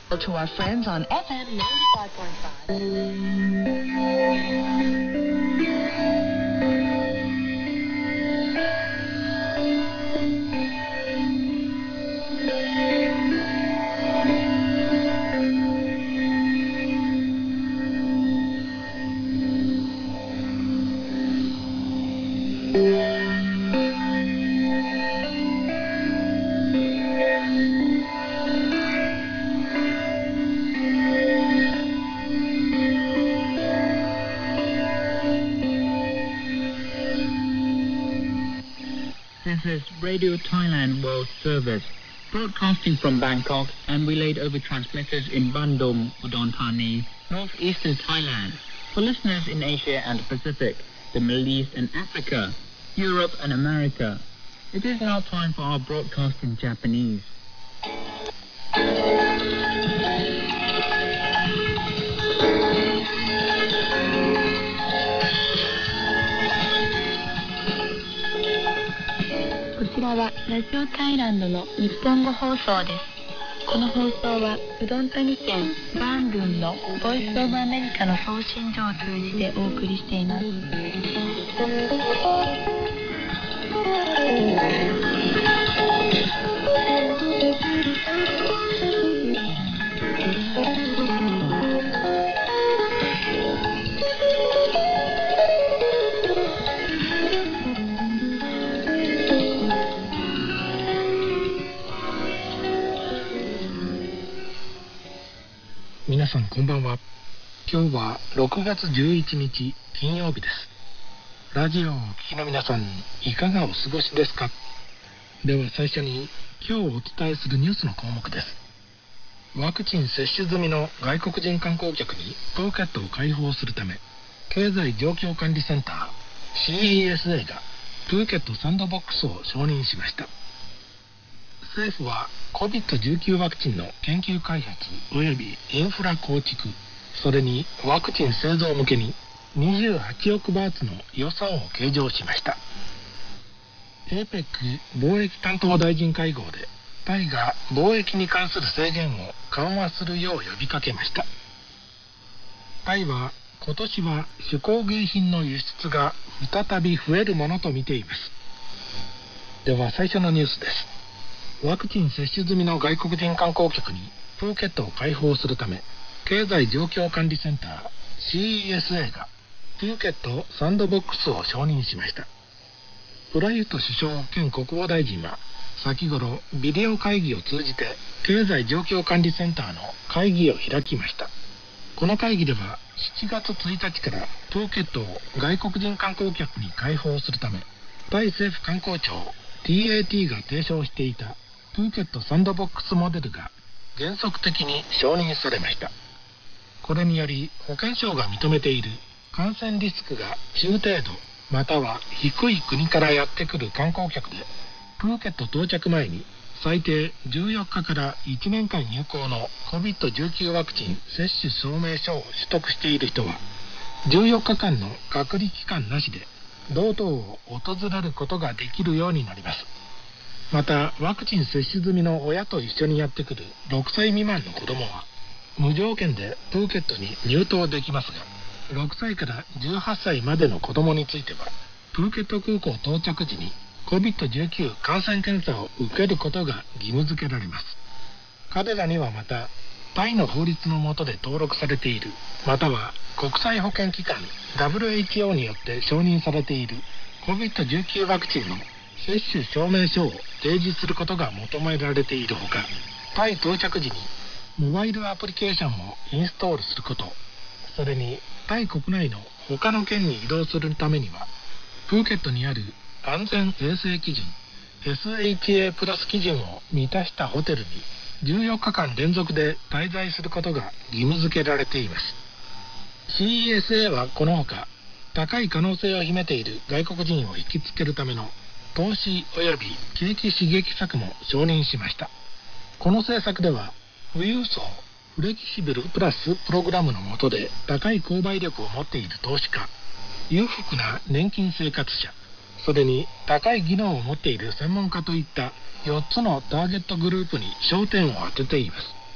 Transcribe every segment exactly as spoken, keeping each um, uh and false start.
To our friends on F M ninety-five point five. This is Radio Thailand World Service, broadcasting from Bangkok and relayed over transmitters in Bandung, Udon Thani, northeastern Thailand, for listeners in Asia and the Pacific, the Middle East and Africa, Europe and America. It is now time for our broadcast in Japanese. こちらはラジオタイランドの日本語放送です。この放送はうどん谷県バンドゥンのボイスオブアメリカの送信所を通じてお送りしています。 皆さんこんばんは。今日はろくがつじゅういちにち金曜日です。ラジオをお聞きの皆さんいかがお過ごしですか。では最初に今日お伝えするニュースの項目です。ワクチン接種済みの外国人観光客にプーケットを開放するため経済状況管理センター シーイーエスエー がプーケットサンドボックスを承認しました。政府は コビッドじゅうきゅう ワクチンの研究開発およびインフラ構築、それにワクチン製造向けににじゅうはちおくバーツの予算を計上しました。 エーペック 貿易担当大臣会合でタイが貿易に関する制限を緩和するよう呼びかけました。タイは今年は手工芸品の輸出が再び増えるものと見ています。では最初のニュースです。ワクチン接種済みの外国人観光客にプーケットを開放するため経済状況管理センター シーイーエスエー がプーケットサンドボックスを承認しました。プラユット首相兼国防大臣は先頃ビデオ会議を通じて経済状況管理センターの会議を開きました。この会議ではしちがつついたちからプーケットを外国人観光客に開放するためタイ政府観光庁 ティーエーティー が提唱していたプーケットサンドボックスモデルが原則的に承認されました。これにより保健省が認めている感染リスクが中程度または低い国からやってくる観光客でプーケット到着前に最低じゅうよっかからいちねんかん有効の コビッドじゅうきゅう ワクチン接種証明書を取得している人はじゅうよっかかんの隔離期間なしで道東を訪れることができるようになります。またワクチン接種済みの親と一緒にやってくるろくさい未満の子どもは無条件でプーケットに入島できますが、ろくさいからじゅうはっさいまでの子どもについてはプーケット空港到着時に コビッドじゅうきゅう 感染検査を受けることが義務付けられます。彼らにはまたタイの法律の下で登録されているまたは国際保健機関 ダブリューエイチオー によって承認されている コビッドじゅうきゅう ワクチンの接種証明書を提示することが求められているほか、タイ到着時にモバイルアプリケーションをインストールすること、それにタイ国内の他の県に移動するためにはプーケットにある安全衛生基準 エスエイチエー プラス基準を満たしたホテルにじゅうよっかかん連続で滞在することが義務付けられています。 シーイーエスエー はこのほか高い可能性を秘めている外国人を引きつけるための投資及び景気刺激策も承認しました。この政策では富裕層フレキシブルプラスプログラムの下で高い購買力を持っている投資家、裕福な年金生活者、それに高い技能を持っている専門家といったよっつのターゲットグループに焦点を当てています。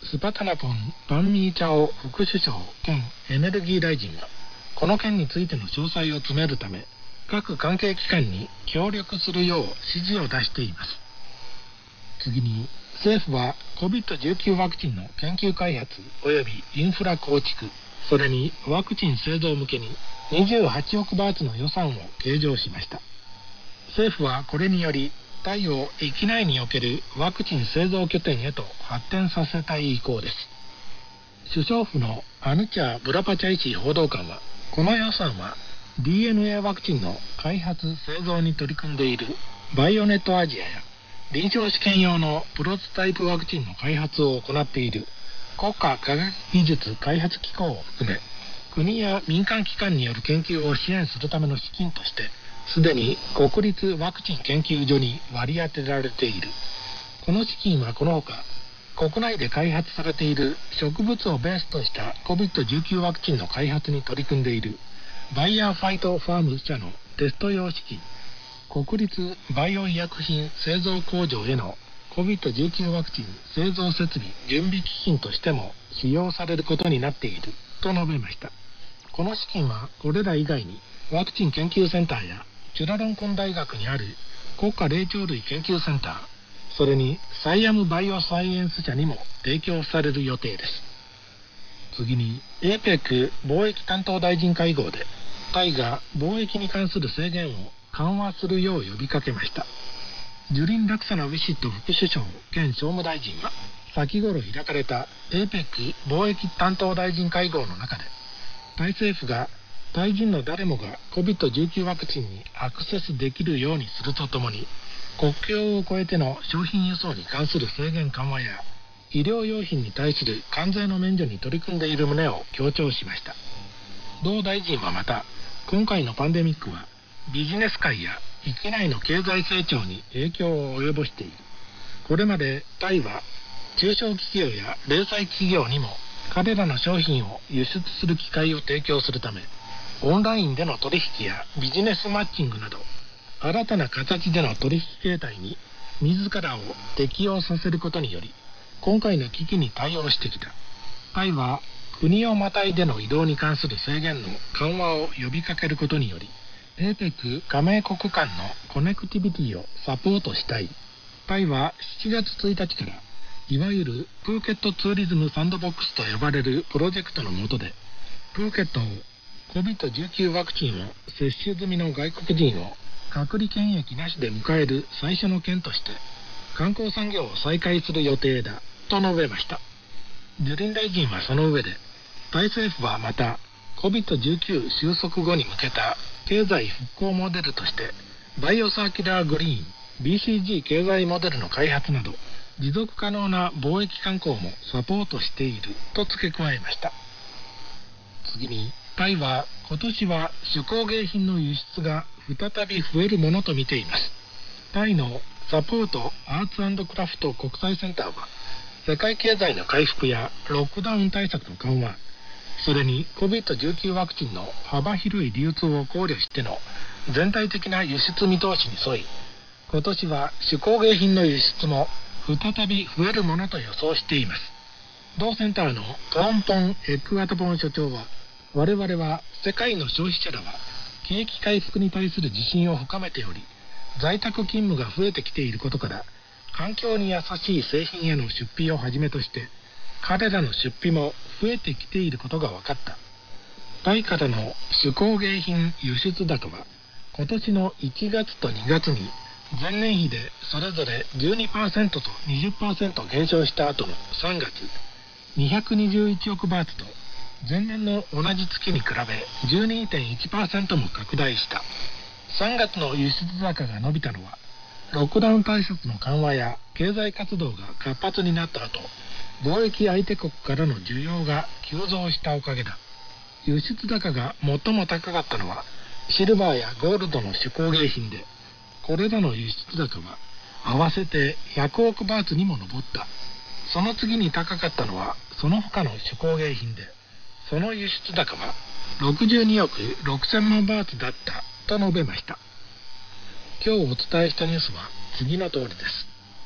スパタナポン・パンミーチャオ副首相兼エネルギー大臣は、この件についての詳細を詰めるため、各関係機関に協力するよう指示を出しています。次に、政府は コビッドじゅうきゅう ワクチンの研究開発及びインフラ構築、それにワクチン製造向けににじゅうはちおくバーツの予算を計上しました。政府はこれにより、タイを域内におけるワクチン製造拠点へと発展させたい意向です。首相府のアヌチャ・ブラパチャイシ報道官は、この予算は ディーエヌエー ワクチンの開発製造に取り組んでいるバイオネットアジアや臨床試験用のプロトタイプワクチンの開発を行っている国家科学技術開発機構を含め、国や民間機関による研究を支援するための資金として、すでに国立ワクチン研究所に割り当てられている。この資金はこのほか、国内で開発されている植物をベースとした コビッドじゅうきゅう ワクチンの開発に取り組んでいるバイヤーファイトファーム社のテスト用資金、国立バイオ医薬品製造工場への コビッドじゅうきゅう ワクチン製造設備準備基金としても使用されることになっていると述べました。この資金はこれら以外にワクチン研究センターやチュラロンコン大学にある国家霊長類研究センター、それにサイアムバイオサイエンス社にも提供される予定です。次に エーペック 貿易担当大臣会合で、タイが貿易に関する制限を緩和するよう呼びかけました。ジュリン・ラクサナ・ウィシット副首相兼商務大臣は、先頃開かれた エーペック 貿易担当大臣会合の中で、タイ政府がタイ人の誰もが コビッドじゅうきゅう ワクチンにアクセスできるようにするとともに、国境を越えての商品輸送に関する制限緩和や医療用品に対する関税の免除に取り組んでいる旨を強調しました。同大臣はまた、今回のパンデミックはビジネス界や域内の経済成長に影響を及ぼしている。これまでタイは中小企業や零細企業にも彼らの商品を輸出する機会を提供するため、オンラインでの取引やビジネスマッチングなど新たな形での取引形態に自らを適応させることにより、今回の危機に対応してきた。タイは国をまたいでの移動に関する制限の緩和を呼びかけることにより、エーペック 加盟国間のコネクティビティをサポートしたい。タイはしちがつついたちから、いわゆるプーケットツーリズムサンドボックスと呼ばれるプロジェクトの下で、プーケットを コビッドじゅうきゅう ワクチンを接種済みの外国人を隔離検疫なしで迎える最初の県として、観光産業を再開する予定だと述べました。ジュリン大臣はその上で、タイ政府はまた コビッドじゅうきゅう 収束後に向けた経済復興モデルとして、バイオサーキュラーグリーン ビーシージー 経済モデルの開発など、持続可能な貿易観光もサポートしていると付け加えました。次に、タイは今年は手工芸品の輸出が再び増えるものと見ています。タイのサポートアーツ&クラフト国際センターは、世界経済の回復やロックダウン対策の緩和、それに コビッドじゅうきゅう ワクチンの幅広い流通を考慮しての全体的な輸出見通しに沿い、今年は手工芸品の輸出も再び増えるものと予想しています。同センターのトーンポン・エクワトポン所長は、我々は世界の消費者らは景気回復に対する自信を深めており、在宅勤務が増えてきていることから、環境に優しい製品への出費をはじめとして、彼らの出費も増えてきていることが分かった。タイからの手工芸品輸出高は、今年のいちがつとにがつに前年比でそれぞれ じゅうにパーセント と にじゅっパーセント 減少した後のさんがつ、にひゃくにじゅういちおくバーツと、前年の同じ月に比べ じゅうにてんいちパーセント も拡大した。さんがつの輸出高が伸びたのは、ロックダウン対策の緩和や経済活動が活発になった後、貿易相手国からの需要が急増したおかげだ。輸出高が最も高かったのは、シルバーやゴールドの手工芸品で、これらの輸出高は合わせてひゃくおくバーツにも上った。その次に高かったのはその他の手工芸品で、その輸出高はろくじゅうにおくろくせんまんバーツだったと述べました。今日お伝えしたニュースは次の通りです。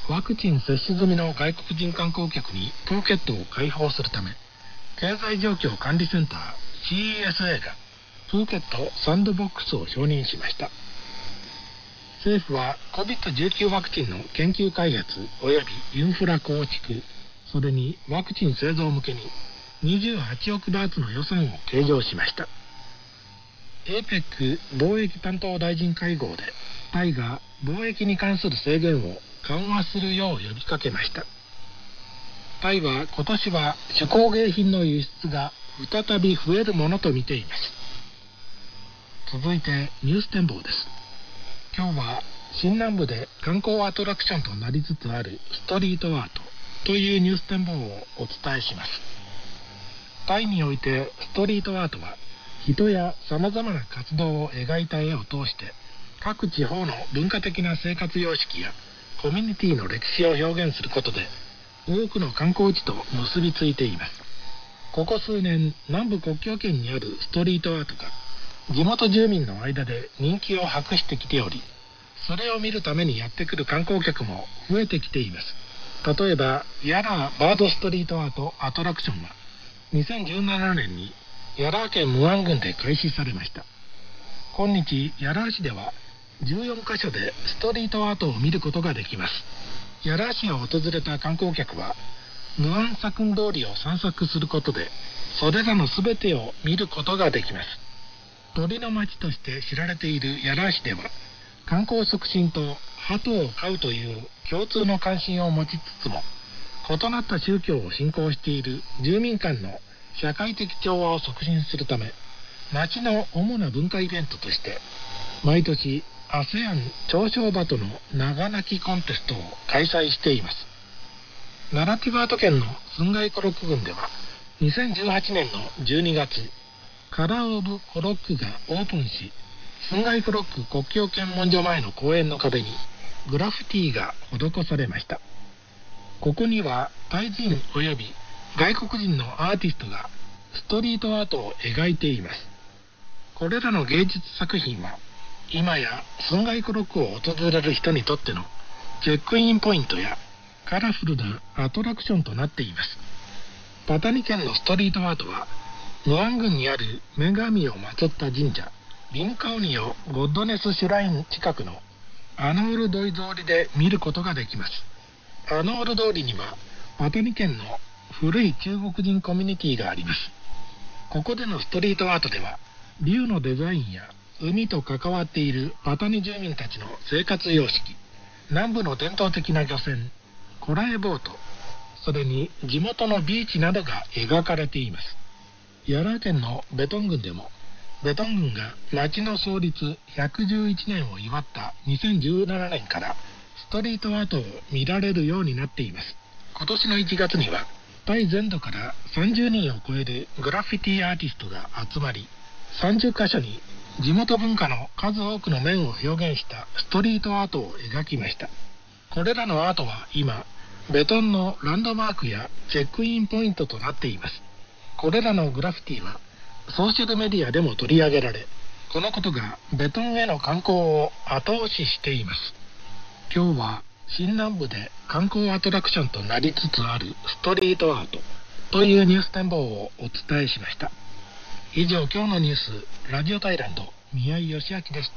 ワクチン接種済みの外国人観光客にプーケットを開放するため、経済状況管理センター シーイーエスエー がプーケットサンドボックスを承認しました。政府は コビッドじゅうきゅう ワクチンの研究開発及びインフラ構築、それにワクチン製造向けににじゅうはちおくバーツの予算を計上しました。 エーペック 貿易担当大臣会合でタイが貿易に関する制限を緩和するよう呼びかけました。タイは今年は手工芸品の輸出が再び増えるものと見ています。続いてニュース展望です。今日は新南部で観光アトラクションとなりつつあるストリートアートというニュース展望をお伝えします。タイにおいてストリートアートは人やさまざまな活動を描いた絵を通して各地方の文化的な生活様式やコミュニティの歴史を表現することで多くの観光地と結びついています。ここ数年、南部国境圏にあるストリートアートが地元住民の間で人気を博してきており、それを見るためにやってくる観光客も増えてきています。例えばヤラーバードストリートアートアトラクションはにせんじゅうななねんにヤラー県ムアン郡で開始されました。今日ヤラー市ではじゅうよんかしょでストリートアートを見ることができます。ヤラー市を訪れた観光客はムアンサクン通りを散策することでそれらの全てを見ることができます。鳥の町として知られているヤラー市では観光促進と鳩を飼うという共通の関心を持ちつつも、異なった宗教を信仰している住民間の社会的調和を促進するため、町の主な文化イベントとして毎年 アセアン 長小鳩の長鳴きコンテストを開催しています。ナラティバート県のスンガイコロック郡ではにせんじゅうはちねんのじゅうにがつ、カラーオブコロックがオープンし、スンガイコロック国境検問所前の公園の壁にグラフィティが施されました。ここにはタイ人及び外国人のアーティストがストリートアートを描いています。これらの芸術作品は今やスンガイコロックを訪れる人にとってのチェックインポイントやカラフルなアトラクションとなっています。パタニ県のストリートアートはムアン郡にある女神を祀った神社リンカオニオゴッドネスシュライン近くのアノールドイ通りで見ることができます。アノール通りにはパタニ県の古い中国人コミュニティがあります。ここでのストリートアートでは竜のデザインや海と関わっているパタニ住民たちの生活様式、南部の伝統的な漁船コラエボート、それに地元のビーチなどが描かれています。ヤラー県のベトン郡でもベトン郡が町の創立ひゃくじゅういちねんを祝ったにせんじゅうななねんからストリートアートを見られるようになっています。今年のいちがつにはタイ全土からさんじゅうにんを超えるグラフィティアーティストが集まり、さんじゅっかしょに地元文化の数多くの面を表現したストリートアートを描きました。これらのアートは今ベトンのランドマークやチェックインポイントとなっています。これらのグラフィティはソーシャルメディアでも取り上げられ、このことがベトンへの観光を後押ししています。今日は新南部で観光アトラクションとなりつつあるストリートアートというニュース展望をお伝えしました。以上、今日のニュースラジオタイランド宮井義明でした。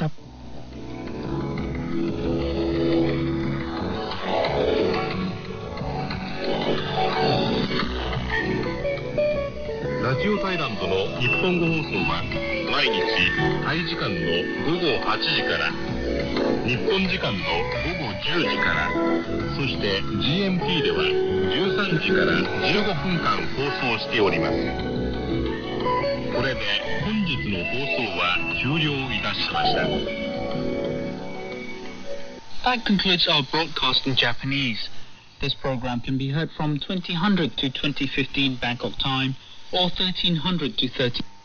ラジオタイランドの日本語放送は毎日タイ時間のごごはちじから日本時間のごごじゅうじから、そして ジーエムティー ではじゅうさんじからじゅうごふんかん放送しております。これで本日の放送は終了いたしました。 That concludes our broadcast in Japanese. This program can be heard from twenty hundred to twenty fifteen Bangkok time or thirteen hundred to thirteen